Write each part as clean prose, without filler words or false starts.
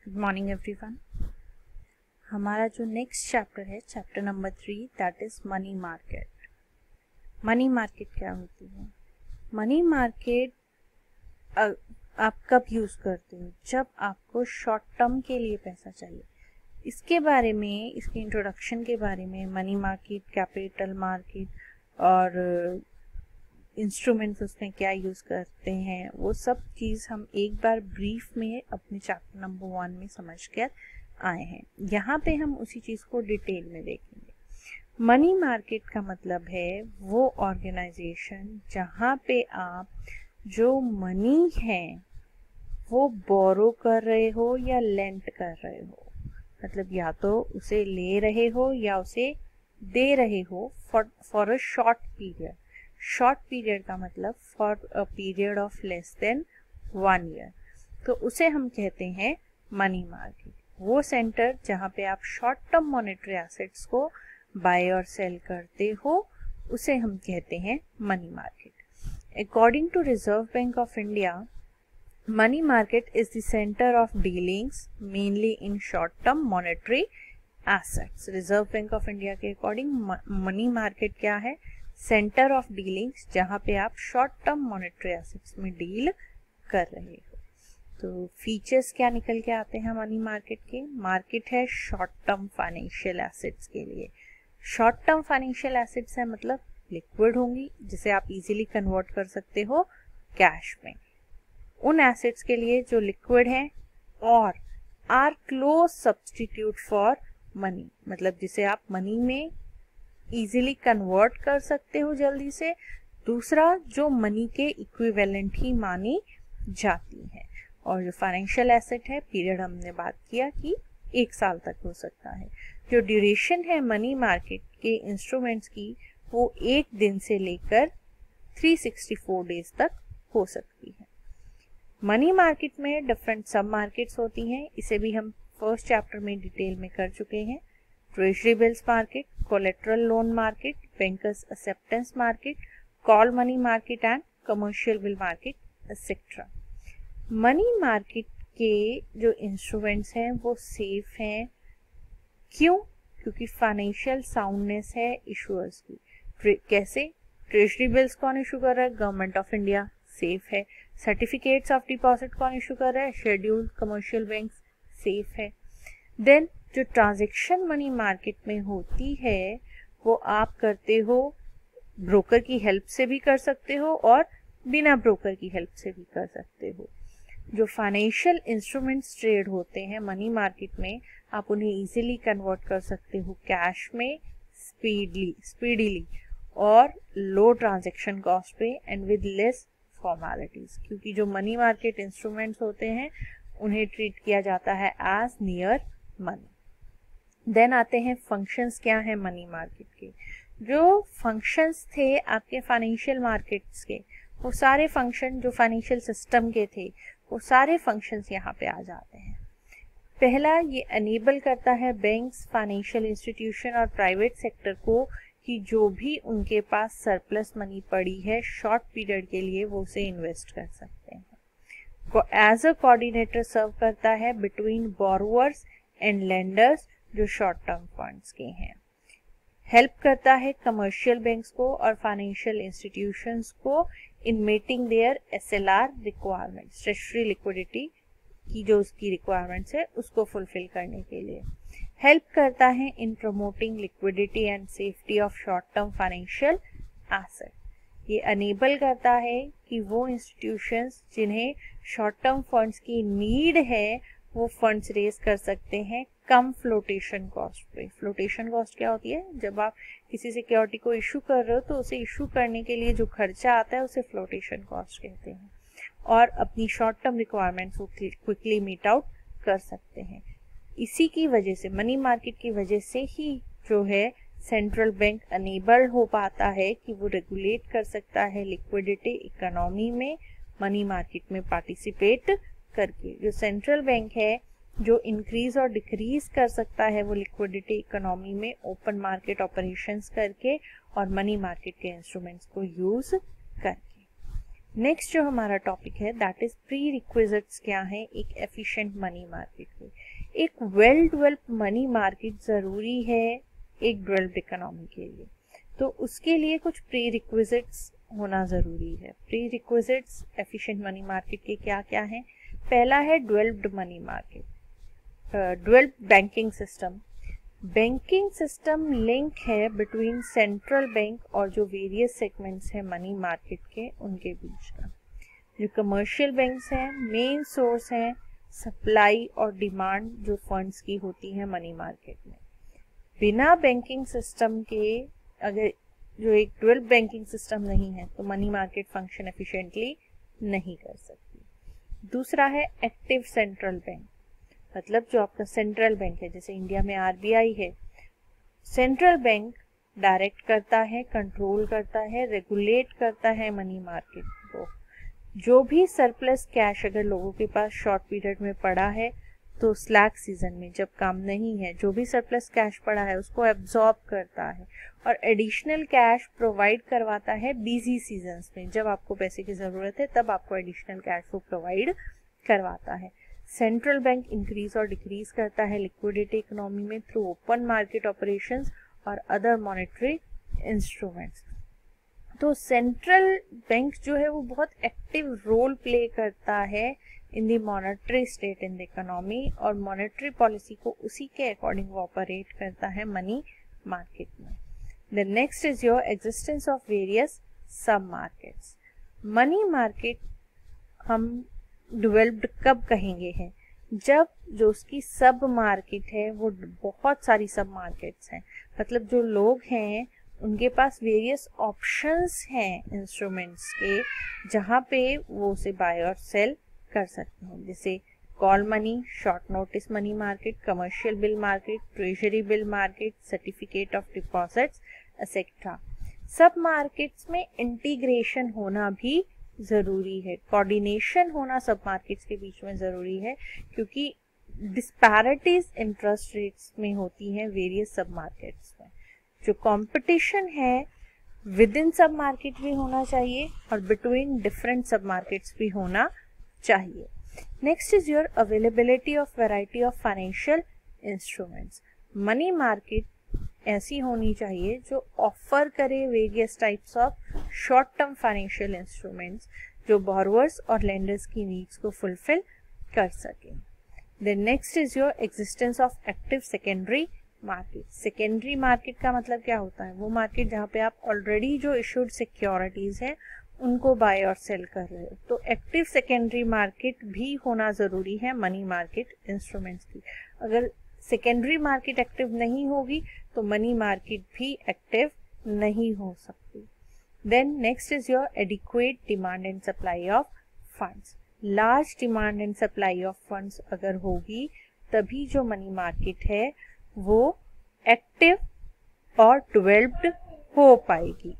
Good morning everyone. हमारा जो next chapter है chapter number 3 that is money market. Money market क्या होती है? मनी मार्केट आप कब यूज़ करते हो? जब आपको शॉर्ट टर्म के लिए पैसा चाहिए। इसके बारे में, इसके इंट्रोडक्शन के बारे में, मनी मार्केट, कैपिटल मार्केट और इंस्ट्रूमेंट्स उसमें क्या यूज़ करते हैं, वो सब चीज़ हम एक बार ब्रीफ में अपने चैप्टर नंबर 1 में समझ कर आए हैं। यहाँ पे हम उसी चीज़ को डिटेल में देखेंगे। मनी मार्केट का मतलब है वो ऑर्गेनाइजेशन जहाँ पे आप जो मनी है वो बोरो कर रहे हो या लेंट कर रहे हो, मतलब या तो उसे ले रहे हो या उसे दे रहे हो for a short period. Short period का मतलब for a period of less than 1 year, तो उसे हम कहते हैं मनी मार्केट। वो सेंटर जहाँ पे आप शॉर्ट टर्म मॉनेटरी एसेट्स को बाय और सेल करते हो उसे हम कहते हैं money market. According to reserve bank of India, money market is the centre of dealings mainly in short term monetary assets. Reserve bank of India के according money market क्या है? सेंटर ऑफ डीलिंग्स जहाँ पे आप short term monetary assets में deal कर रहे हो। तो फीचर्स क्या निकल के आते हैं मनी मार्केट के? मार्केट है शॉर्ट टर्म फाइनेंशियल एसेट्स के लिए। शॉर्ट टर्म फाइनेंशियल एसेट्स है मतलब लिक्विड होंगी जिसे आप इजीली कन्वर्ट कर सकते हो कैश में, उन एसेट्स के लिए जो लिक्विड हैं और are close substitute for money, मतलब जिसे आप मनी में इजीली कन्वर्ट कर सकते हो जल्दी से। दूसरा, जो मनी के इक्विवेलेंट ही मानी जाती है। और जो फाइनेंशियल एसेट है, पीरियड हमने बात किया कि 1 साल तक हो सकता है। जो ड्यूरेशन है मनी मार्केट के इंस्ट्रूमेंट्स की वो 1 दिन से लेकर 364 डेज तक हो सकती है। मनी मार्केट में डिफरेंट सब मार्केट्स होती हैं, इसे भी हम फर्स्ट चैप्टर में डिटेल में कर चुके हैं। Treasury bills market, collateral loan market, bankers acceptance market, call money market and commercial bill market etcetera. Money market के जो इंस्ट्रूमेंट्स हैं वो सेफ हैं। क्यों? क्योंकि फाइनेंशियल साउंडनेस है इशूअर्स की। कैसे? ट्रेजरी बिल्स कौन इशू कर रहा है? गवर्नमेंट ऑफ इंडिया, सेफ है। सर्टिफिकेट्स ऑफ डिपॉजिट कौन इशू कर रहा है? शेड्यूल्ड कमर्शियल बैंक, सेफ है। देन जो ट्रांजैक्शन मनी मार्केट में होती है वो आप करते हो ब्रोकर की हेल्प से भी कर सकते हो और बिना ब्रोकर की हेल्प से भी कर सकते हो। जो फाइनेंशियल इंस्ट्रूमेंट्स ट्रेड होते हैं मनी मार्केट में, आप उन्हें इजीली कन्वर्ट कर सकते हो कैश में स्पीडीली और लो ट्रांजैक्शन कॉस्ट पे एंड विद लेस फॉर्मेलिटीज, क्योंकि जो मनी मार्केट इंस्ट्रूमेंट्स होते हैं उन्हें ट्रीट किया जाता है एज नियर मनी। देन आते हैं फंक्शंस क्या है मनी मार्केट के। जो फंक्शंस थे आपके फाइनेंशियल मार्केट्स के, वो सारे फंक्शन जो फाइनेंशियल सिस्टम के थे वो सारे फंक्शंस यहाँ पे आ जाते हैं। पहला, ये अनेबल करता है बैंक्स, फाइनेंशियल इंस्टीट्यूशन और प्राइवेट सेक्टर को कि जो भी उनके पास सरप्लस मनी पड़ी है शॉर्ट पीरियड के लिए वो उसे इन्वेस्ट कर सकते हैं। एज अ कोऑर्डिनेटर सर्व करता है बिटवीन बोरोवर्स एंड लेंडर्स जो शॉर्ट टर्म फंड्स के हैं। हेल्प करता है कमर्शियल बैंक्स को और फाइनेंशियल इंस्टीट्यूशंस को in meeting their SLR requirement, statutory liquidity की जो उसकी रिक्वायरमेंट्स है उसको फुलफिल करने के लिए। हेल्प करता है in promoting liquidity and safety of short term financial asset. ये अनेबल करता है कि वो इंस्टीट्यूशंस जिन्हें शॉर्ट टर्म फंड्स की नीड है वो फंड्स रेज कर सकते हैं कम फ्लोटेशन कॉस्ट पे। फ्लोटेशन कॉस्ट क्या होती है? जब आप किसी सिक्योरिटी को इशू कर रहे हो तो उसे इशू करने के लिए जो खर्चा आता है उसे फ्लोटेशन कॉस्ट कहते हैं, और अपनी शॉर्ट टर्म रिक्वायरमेंट्स को क्विकली मीट आउट कर सकते हैं। इसी की वजह से, मनी मार्केट की वजह से ही जो है सेंट्रल बैंक अनेबल हो पाता है कि वो रेगुलेट कर सकता है लिक्विडिटी इकोनॉमी में मनी मार्केट में पार्टिसिपेट करके। जो सेंट्रल बैंक है जो इंक्रीज और डिक्रीज कर सकता है वो लिक्विडिटी इकोनॉमी में ओपन मार्केट ऑपरेशंस करके और मनी मार्केट के इंस्ट्रूमेंट्स को यूज करके। नेक्स्ट जो हमारा टॉपिक है दैट इज प्री रिक्विजिट्स क्या है एक एफिशिएंट मनी मार्केट के। एक वेल डेवलप्ड मनी मार्केट ज़रूरी है एक डेवलप्ड इकोनॉमी के लिए। तो उसके लिए कुछ प्री रिक्विजिट्स होना ज़रूरी है। Prerequisites efficient money market के क्या क्या हैं? पहला है developed money market, developed banking system. Banking system link है बिटवीन सेंट्रल बैंक और जो वेरियस सेगमेंट्स हैं मनी मार्केट के, उनके बीच का। जो कमर्शियल बैंक्स हैं मेन सोर्स हैं सप्लाई और डिमांड जो फंड्स की होती है मनी मार्केट में। बिना बैंकिंग सिस्टम के अगर जो एक डेवलप्ड बैंकिंग सिस्टम नहीं है तो मनी मार्केट फंक्शन एफिशिएंटली नहीं कर सकती। दूसरा है एक्टिव सेंट्रल बैंक, मतलब जो आपका सेंट्रल बैंक है, जैसे इंडिया में आरबीआई है, सेंट्रल बैंक डायरेक्ट करता है, कंट्रोल करता है, रेगुलेट करता है मनी मार्केट को। जो भी सरप्लस कैश अगर लोगों के पास शॉर्ट पीरियड में पड़ा है तो स्लैक सीजन में जब काम नहीं है, जो भी सरप्लस कैश पड़ा है उसको एब्जॉर्ब करता है और एडिशनल कैश प्रोवाइड करवाता है बिजी सीजन्स में। जब आपको पैसे की ज़रूरत है तब आपको एडिशनल कैश वो प्रोवाइड करवाता है। सेंट्रल बैंक इंक्रीज और डिक्रीज करता है लिक्विडिटी इकोनॉमी में थ्रू ओपन मार्केट ऑपरेशंस और अदर मॉनेटरी इंस्ट्रूमेंट्स। तो सेंट्रल बैंक जो है वो बहुत एक्टिव रोल प्ले करता है in the monetary state in the economy, और मॉनेटरी पॉलिसी को उसी के अकॉर्डिंग वो ऑपरेट करता है मनी मार्केट में। The next is your existence of various sub markets. Money market हम डेवलप्ड कब कहेंगे हैं? जब जो उसकी सब मार्केट है वो बहुत सारी सब मार्केट्स हैं, मतलब जो लोग हैं उनके पास वेरियस ऑप्शंस हैं इंस्ट्रूमेंट्स के, जहाँ पे वो उसे बाय और सेल कर सकते हैं, जैसे call money, short notice money market, commercial bill market, treasury bill market, certificate of deposits etcetera. Sub markets में इंटीग्रेशन होना भी ज़रूरी है, कोऑर्डिनेशन होना सब मार्केट्स के बीच में ज़रूरी है, क्योंकि डिस्पैरिटीज इंटरेस्ट रेट्स में होती हैं वेरियस सब मार्केट्स में। जो कंपटीशन है विद इन सब मार्केट भी होना चाहिए और बिटवीन डिफरेंट सब मार्केट्स भी होना चाहिए। Next is your availability of variety of financial instruments. Money market ऐसी होनी चाहिए जो ऑफर करे various types of short term financial instruments जो बोरोवर्स और लेंडर्स की नीड्स को फुलफिल कर सकें। Then next is your existence of active secondary market. Secondary market का मतलब क्या होता है? वो मार्केट जहाँ पे आप ऑलरेडी जो इशूड सिक्योरिटीज है उनको बाय और सेल कर रहे हो। तो एक्टिव सेकेंडरी मार्केट भी होना ज़रूरी है मनी मार्केट इंस्ट्रूमेंट्स की। अगर सेकेंडरी मार्केट एक्टिव नहीं होगी तो मनी मार्केट भी एक्टिव नहीं हो सकती। Then next is your adequate demand and supply of funds. Large demand and supply of funds अगर होगी तभी जो मनी मार्केट है वो एक्टिव और डेवलप्ड हो पाएगी।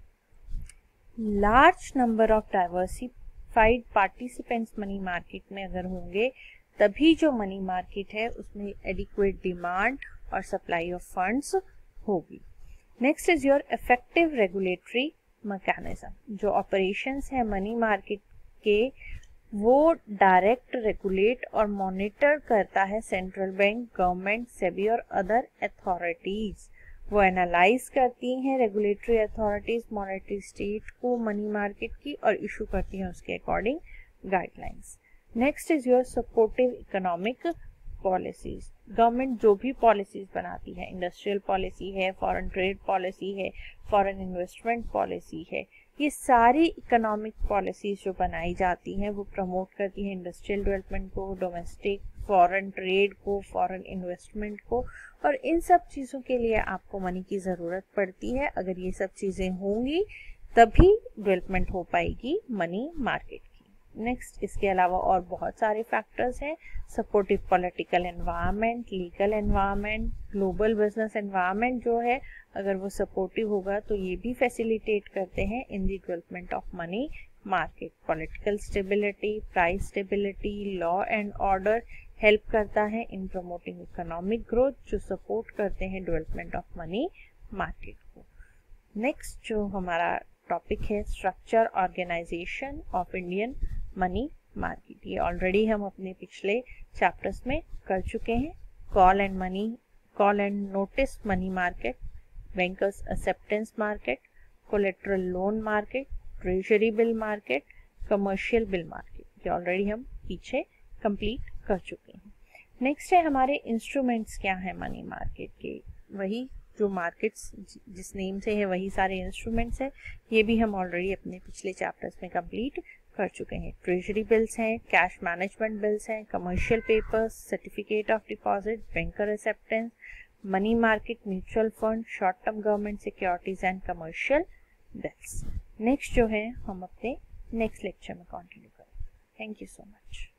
Large number of diversified participants money market में अगर होंगे तभी जो मनी मार्केट है उसमें एडिक्वेट डिमांड और सप्लाई ऑफ फंड्स होगी। Next is your effective regulatory mechanism. जो ऑपरेशंस है मनी मार्केट के वो डायरेक्ट रेगुलेट और मॉनिटर करता है सेंट्रल बैंक, गवर्नमेंट, सेबी और अदर अथॉरिटीज। वो एनालाइज करती हैं रेगुलेटरी अथॉरिटीज मॉनेटरी स्टेट को मनी मार्केट की और इशू करती हैं उसके according guidelines. Next is your supportive economic policies. Government जो भी पॉलिसीज बनाती है, इंडस्ट्रियल पॉलिसी है, फॉरेन ट्रेड पॉलिसी है, फॉरेन इन्वेस्टमेंट पॉलिसी है, ये सारी इकोनॉमिक पॉलिसीज जो बनाई जाती हैं वो प्रमोट करती हैं इंडस्ट्रियल डेवलपमेंट को, डोमेस्टिक फॉरेन ट्रेड को, फॉरेन इन्वेस्टमेंट को, और इन सब चीज़ों के लिए आपको मनी की ज़रूरत पड़ती है। अगर ये सब चीज़ें होंगी तभी डेवलपमेंट हो पाएगी मनी मार्केट की। नेक्स्ट इसके अलावा और बहुत सारे फैक्टर्स हैं, supportive political environment, legal environment, global business environment जो है अगर वो सपोर्टिव होगा तो ये भी फैसिलिटेट करते हैं in the development of money market. Political stability, price stability, law and order help करता है इन प्रमोटिंग इकोनॉमिक ग्रोथ जो सपोर्ट करते हैं डेवलपमेंट ऑफ मनी मार्केट को। नेक्स्ट जो हमारा टॉपिक है structure organisation of Indian money market. ये ऑलरेडी हम अपने पिछले चैप्टर्स में कर चुके हैं। Call and notice money market, bankers acceptance market, collateral loan market, treasury bill market, commercial bill market, ये ऑलरेडी हम पीछे कंप्लीट कर चुके हैं। नेक्स्ट है हमारे इंस्ट्रूमेंट्स क्या है मनी मार्केट के, वही जो मार्केट्स जिस नेम से है वही सारे इंस्ट्रूमेंट्स है, ये भी हम ऑलरेडी अपने पिछले चैप्टर्स में कंप्लीट कर चुके हैं। ट्रेजरी बिल्स हैं, कैश मैनेजमेंट बिल्स हैं, commercial papers, certificate of deposit, banker acceptance, money market, mutual fund, short term government securities and commercial bills. Next जो है हम अपने नेक्स्ट लेक्चर में कंटिन्यू करेंगे। Thank you so much.